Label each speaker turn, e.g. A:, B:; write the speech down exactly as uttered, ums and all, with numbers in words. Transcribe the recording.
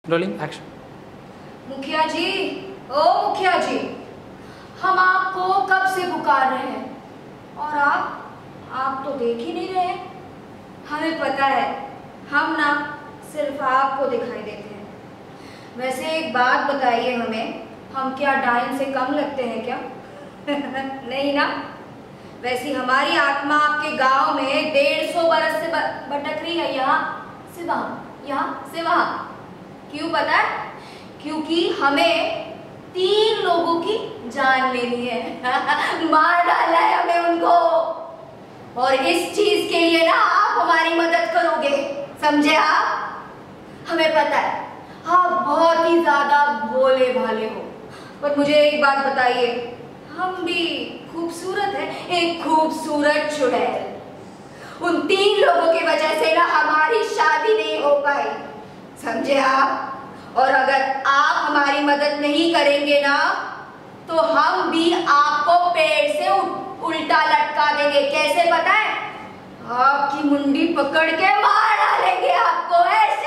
A: Rolling action.
B: मुखिया जी, ओ मुखिया जी, हम आपको कब से पुकार रहे हैं और आप आप तो देख ही नहीं रहे। हमें पता है, हम ना सिर्फ आपको दिखाई देते हैं। वैसे एक बात बताइए हमें, हम क्या डायन से कम लगते हैं क्या? नहीं ना? वैसी हमारी आत्मा आपके गांव में डेढ़ सौ बरस से भटक रही है, यहाँ से वहाँ, यहाँ से वहाँ। क्यों पता है? क्योंकि हमें तीन लोगों की जान लेनी है। मार डालना है हमें उनको, और इस चीज के लिए ना आप हमारी मदद करोगे, समझे आप? हमें पता है आप बहुत ही ज्यादा भोले भाले हो, पर मुझे एक बात बताइए, हम भी खूबसूरत है, एक खूबसूरत चुड़ैल। उन तीन लोगों की वजह से ना हमारी शादी नहीं हो पाई, समझे आप? और अगर आप हमारी मदद नहीं करेंगे ना, तो हम भी आपको पेड़ से उल्टा लटका देंगे। कैसे पता है? आपकी मुंडी पकड़ के मार डालेंगे आपको। ऐसे